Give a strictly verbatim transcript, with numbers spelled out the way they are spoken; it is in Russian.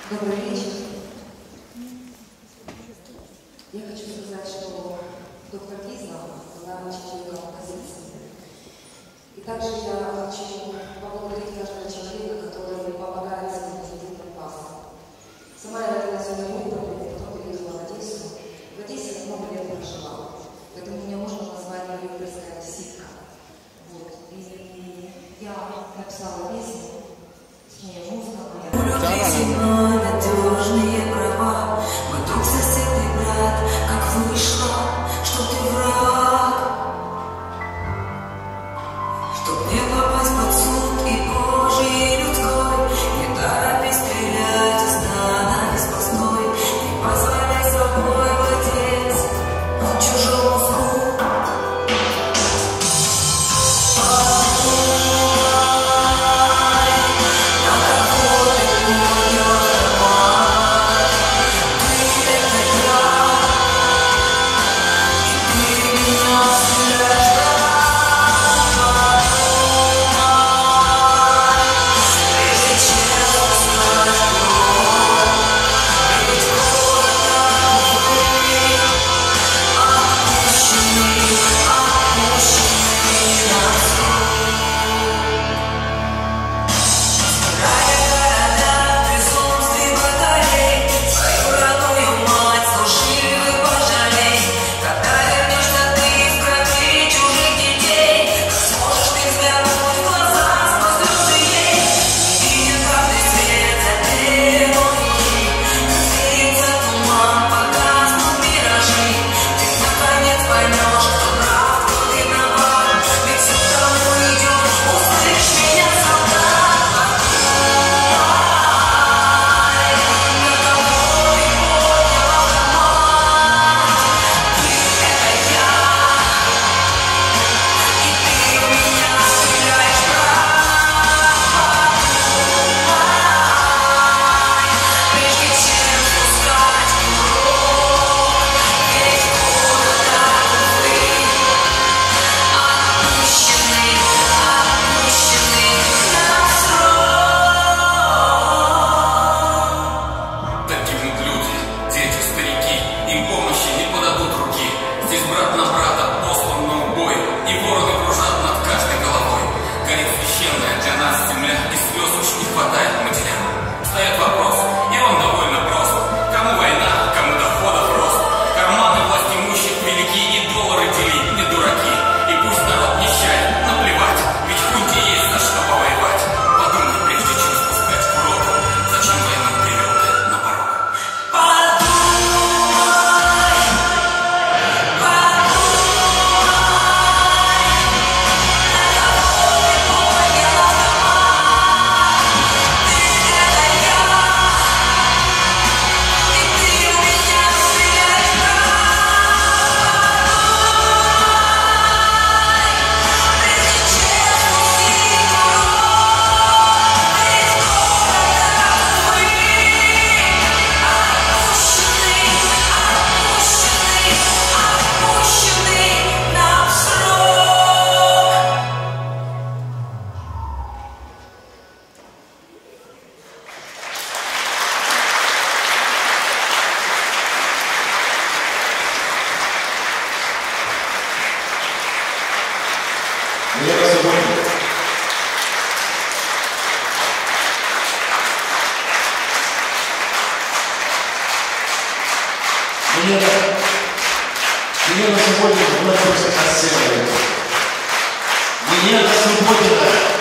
Добрый вечер. Я хочу сказать, что доктор Лиза была человеком оппозиции. И также я хочу поблагодарить каждого человека, который помогает сегодня детям класса. Сама я родилась в Ленинграде, потом приехала в Одессу. В Одессе я много лет прожила, поэтому меня можно назвать мариупольская одесситка. Вот. И я написала песню, точнее, музыка моя. Надежные права, мы друг, сосед и брат. Как вышло, что ты враг, чтоб не попасть под суд и Божий людской. Не торопись стрелять, остановись постой. Не позволяй собой владеть чужому злу. Мне на сегодня вновь просят на сцену. Мне на свободе.